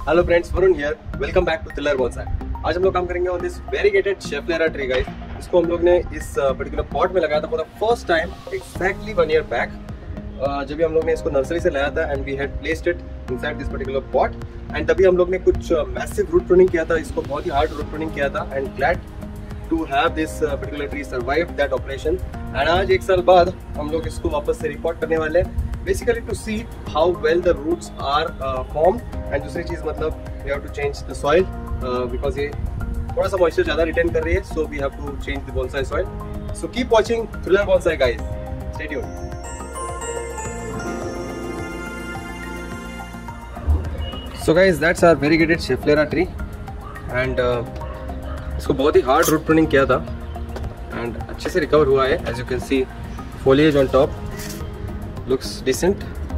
Hello friends, Varun here. Welcome back to Thillar bonsai. आज हम लोग काम करेंगे on this variegated schefflera tree guys. इसको हम लोग ने इस पर्टिकुलर पॉट में लगाया था for the first time exactly 1 year back. जब भी हम लोग ने इसको नर्सरी से लाया था and we had placed it inside this particular pot and तभी हम लोग ने कुछ मैसिव रूट प्रूनिंग किया था। इसको बहुत ही हार्ड रूट प्रूनिंग किया था and glad to have this particular tree survive that operation. And आज 1 साल बाद हम लोग इसको वापस से रिपोर्ट करने वाले हैं, basically to see how well the roots are formed। and दूसरी चीज मतलब we have to change the soil because ये थोड़ा सा moisture ज़्यादा retain कर रही है, so we have to change the bonsai soil। so keep watching Thriller Bonsai guys, stay tuned। so guys that's our variegated Schefflera tree and इसको बहुत ही hard root pruning किया था and अच्छे से recover हुआ है। as you can see foliage on top looks decent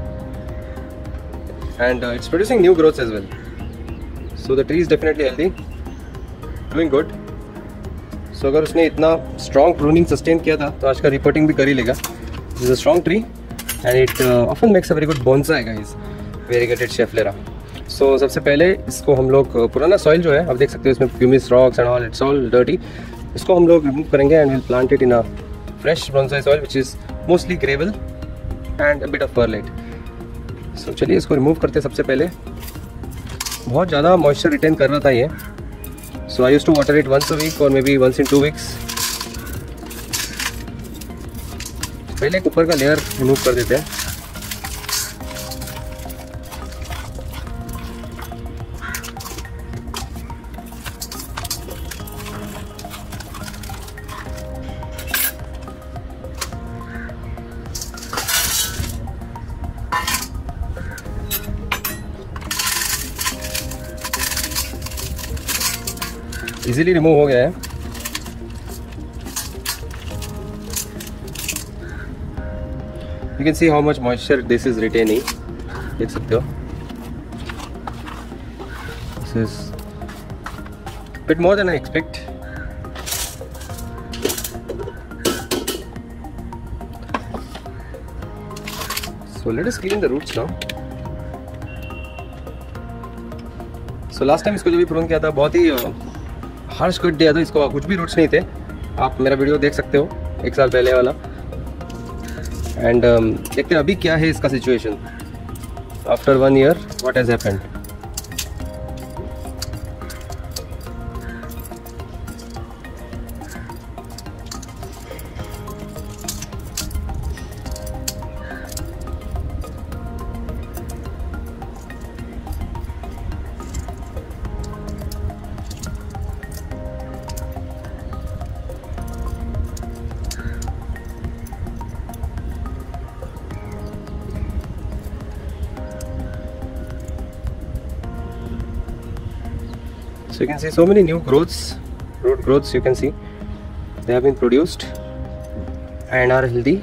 and it's producing new growths as well, so the tree is definitely healthy, doing good। so अगर उसने इतना strong pruning sustain किया था तो आज का reporting भी कर ही लेगा। this is a strong tree and it often makes a very good bonsai guys, variegated Schefflera। so सबसे पहले इसको हम लोग पुराना soil जो है आप देख सकते हो इसमें pumice rocks and all, it's all dirty। इसको हम लोग remove करेंगे and we'll plant it in a fresh bonsai soil which is mostly gravel and a bit of perlite। so चलिए इसको रिमूव करते हैं। सबसे पहले बहुत ज़्यादा मॉइस्चर रिटेन कर रहा था ये, so I used to water it once a week or maybe once in 2 weeks। पहले एक ऊपर का लेयर रिमूव कर देते हैं। इजीली रिमूव हो गया है। You can see how much moisture this is retaining, देख सकते हो। This is a bit more than I expect। So let us clean the roots now। so last time इसको जब भी प्रून किया था बहुत ही हार्श कट दिया था, इसको कुछ भी रूट्स नहीं थे। आप मेरा वीडियो देख सकते हो 1 साल पहले वाला। एंड देखते हैं अभी क्या है इसका situation after 1 year, what has happened. So you can see so many new growths, root growths you can see, they have been produced and are healthy।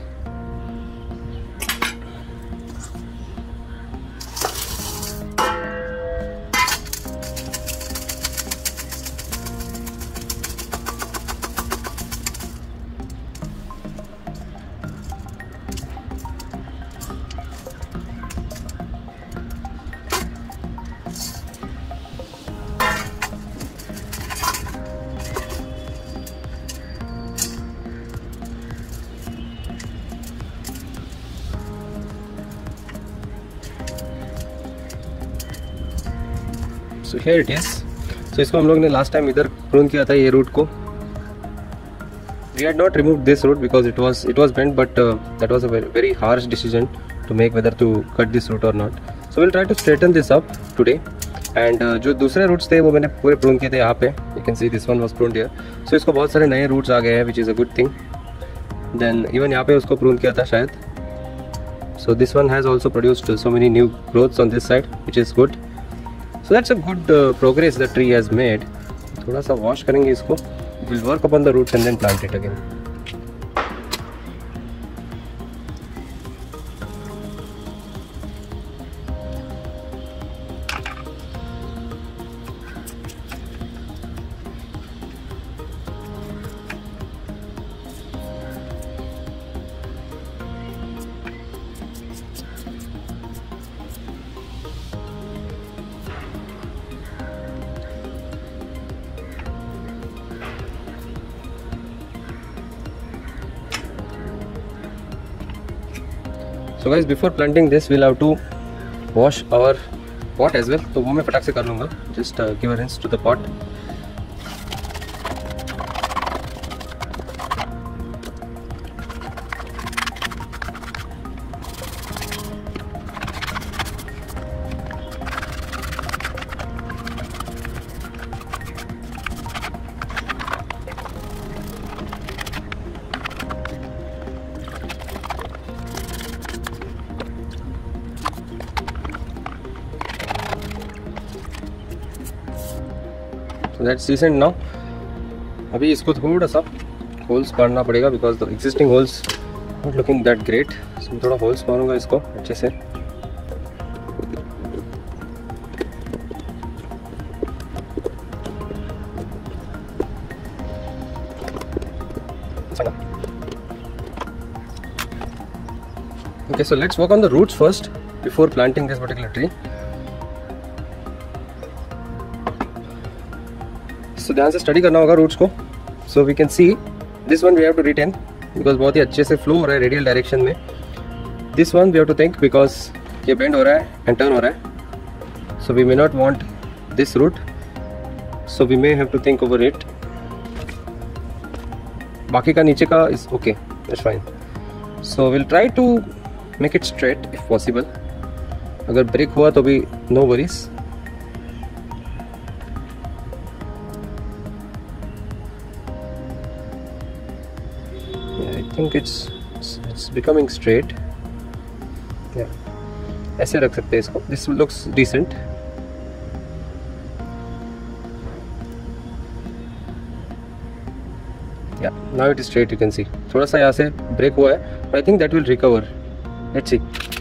so here it is। so इसको हम लोग ने last time इधर prune किया था ये root को। we had not removed this root because it was bent, but that was a very harsh decision to make whether to cut this root or not। so we'll try to straighten this up today and जो दूसरे roots थे वो मैंने पूरे prune किए थे यहाँ पे। you can see this one was pruned here। so इसको बहुत सारे नए रूट्स आ गए हैं which is a good thing। then even यहाँ पे उसको प्रून किया था शायद। so this one has also produced so many new growths on this side which is good। so that's a good progress the tree has made। थोड़ा सा wash करेंगे इसको, we'll work upon the roots and then plant it again। So guys, before planting this, we'll have to wash our pot as well. तो वो मैं फटाक से कर लूँगा. Just give a rinse to the pot. So that's decent now. अभी इसको थोड़ा सा होल्स पाड़ना पड़ेगा because the existing holes not looking that great. इसमें थोड़ा होल्स पाड़ूंगा इसको अच्छे से. Okay, so let's work on the roots first before planting this particular tree. So ध्यान से स्टडी करना होगा रूट्स को. So we can see this one we have to retain because बहुत ही अच्छे से फ्लो हो रहा है रेडियल डायरेक्शन में. This one we have to think because ये बेंड हो रहा है एंड टर्न हो रहा है. So we may not want this root. So we may have to think over it. बाकी का नीचे का is okay. That's fine. So we'll try to make it straight if possible. अगर ब्रेक हुआ तो भी no worries. I think it's becoming straight. Yeah, ऐसे रख सकते हैं इसको. This looks decent. Yeah, now it is straight. You can see. थोड़ा सा यहाँ से break हुआ है, but I think that will recover. Let's see.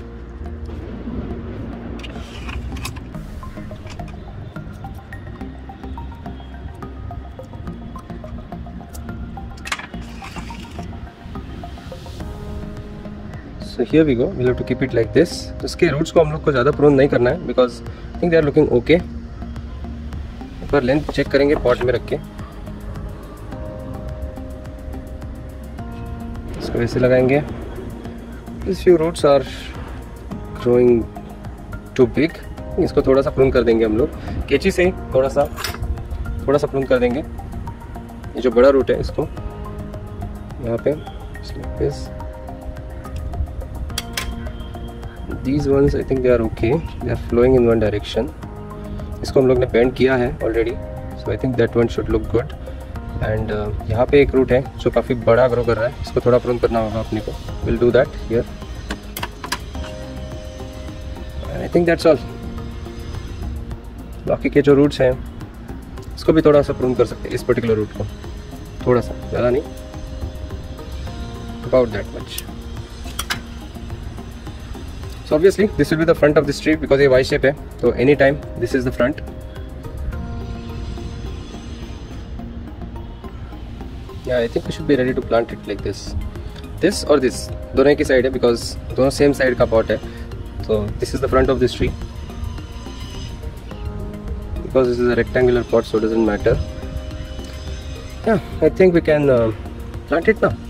So here we go. We'll have to keep it like this. तो इसके roots को हम लोग को ज़्यादा प्रोन नहीं करना है because I think they are looking okay. एक बार लेंथ चेक करेंगे पॉट में रख के. इसको वैसे लगाएंगे. These few roots are growing too big. इसको थोड़ा सा प्रून कर देंगे हम लोग कैंची से. थोड़ा सा प्रून कर देंगे. ये जो बड़ा रूट है इसको यहाँ पे These ones I think they are okay. They are flowing in one direction. इसको हम लोग ने पेंट किया है already, so I think that one should look good. And यहाँ पे एक रूट है जो काफ़ी बड़ा ग्रो कर रहा है. इसको थोड़ा प्रून करना होगा अपने को. We'll do that here. And I think that's all. बाकी के जो रूट्स हैं इसको भी थोड़ा सा प्रून कर सकते हैं. इस पर्टिकुलर रूट को थोड़ा सा, ज़्यादा नहीं, about that much. So obviously this will be the front of this tree because ये Y shape है, तो any time this is the front. Yeah, I think we should be ready to plant it like this. This or this, दोनों की side है because दोनों same side का pot है. So this is the front of this tree because this is a rectangular pot, so it doesn't matter. Yeah, I think we can plant it now.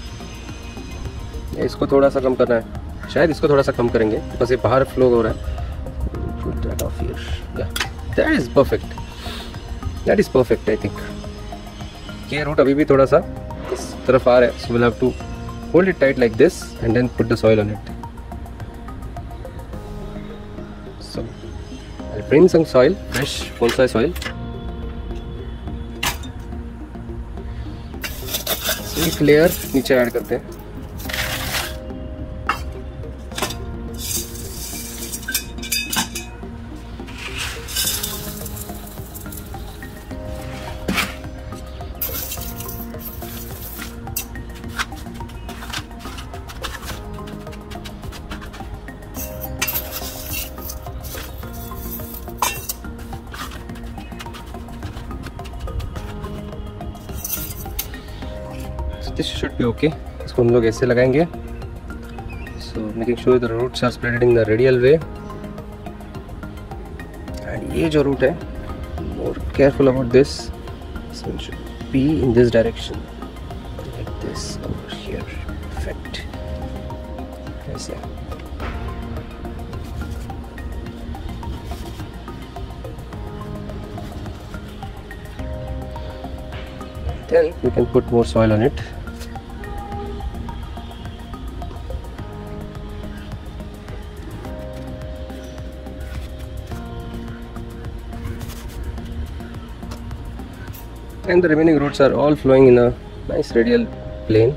इसको थोड़ा सा कम करना है. शायद इसको थोड़ा सा कम करेंगे बिकॉज ये बाहर फ्लो हो रहा है. Put that off here. Yeah, that is perfect. That is perfect, I think. ये रूट अभी भी थोड़ा सा इस तरफ आ रहा है, so we'll have to hold it tight like this and then put the soil on it. So I'll bring some soil, fresh bonsai soil. So एक लेयर नीचे ऐड करते हैं. This should be okay. इसको हम लोग ऐसे लगाएंगे. So making sure the roots are spread in the radial way. And ये जो root है, more careful about this. So it should be in this direction, like this over here. Perfect. ऐसे. Then you can put more soil on it. And the remaining roots are all flowing in a nice radial plane.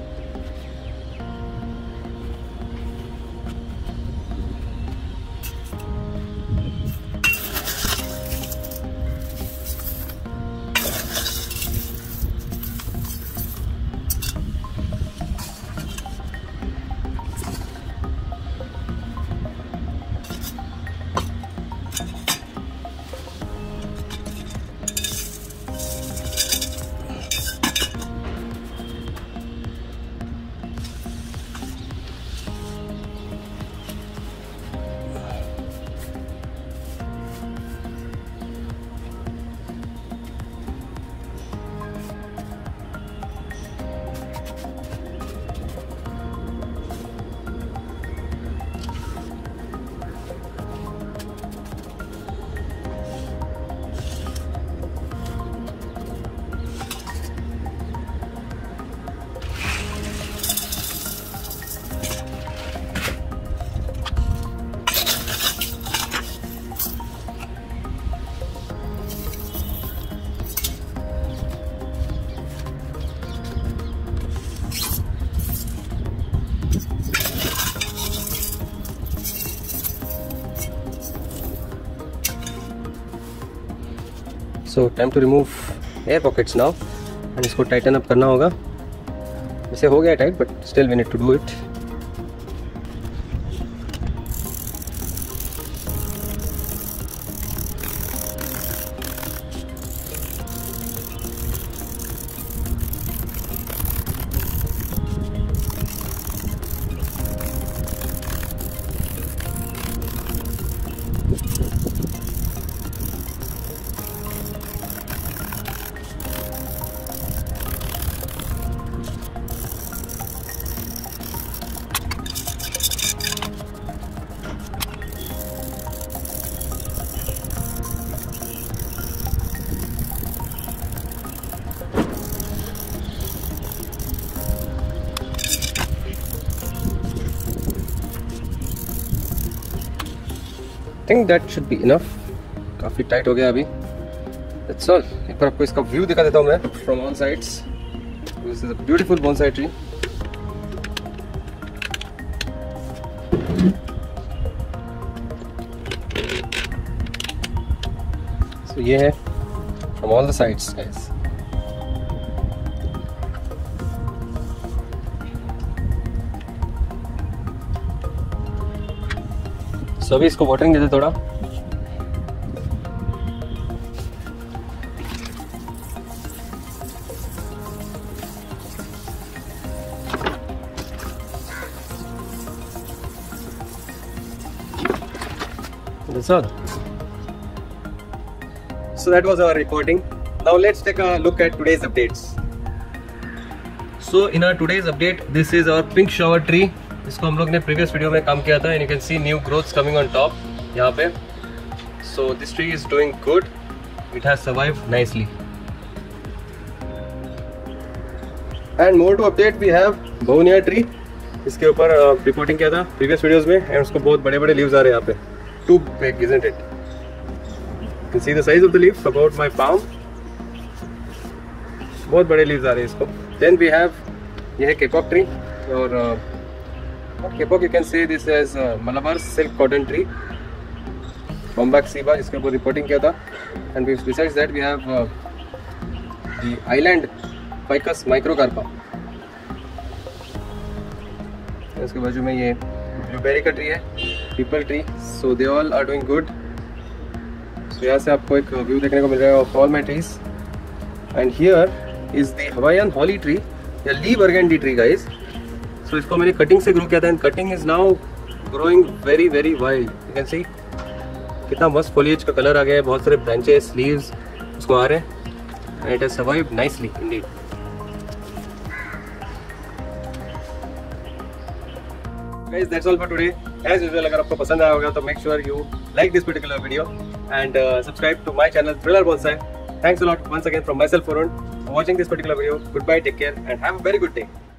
So time to remove air pockets now, and इसको tighten up करना होगा. वैसे हो गया tight, but still we need to do it. I think that should be enough. काफी tight हो गया अभी. That's all. एक बार आपको इसका व्यू दिखा देता हूँ मैं from all sides. This is a beautiful bonsai tree. So ये है from all the sides, guys. So अभी इसको वाटरिंग देते थोड़ा. That's all. So that was our recording. Now let's take a look at today's updates. So in our today's update, this is our pink shower tree. इसको हम लोग ने previous video में काम किया था, and you can see new growths coming on top यहाँ पे. So this tree is doing good. It has survived nicely. And more to update, we have Bauhinia tree. इसके ऊपर रिपोर्टिंग किया था प्रीवियस वीडियोस में, and उसको बहुत बड़े-बड़े leaves आ रहे हैं यहाँ पे. Too big, isn't it? You can see the size of the leaf about my palm. बहुत बड़े leaves आ रहे हैं इसको. Then we have ये है Kapok tree, और Kapok, you can say this as Malabar silk cotton tree, Bombax Siba, जिसके ऊपर रिपोर्टिंग किया था. And besides that we have the island Ficus microcarpa. इसके बाजू में ये ब्लूबेरी का ट्री है, peepal tree. So they all are doing good. So यहाँ से आपको एक व्यू देखने को मिल रहा है of all my trees. And here is the Hawaiian holly tree, या Lee burgundy tree, guys. So इसको मैंने कटिंग से ग्रो किया था, and cutting is now growing very very wild. You can see कितना मस्त foliage का कलर आ गया है, बहुत सारे branches, leaves उसको आ रहे हैं, and it has survived nicely indeed. Guys, that's all for today. As usual, अगर आपको पसंद आया होगा तो make sure you like this particular video and subscribe to my channel Thriller Bonsai. Thanks a lot once again from myself, Varun. watching this particular video. Goodbye, take care, and have a very good day.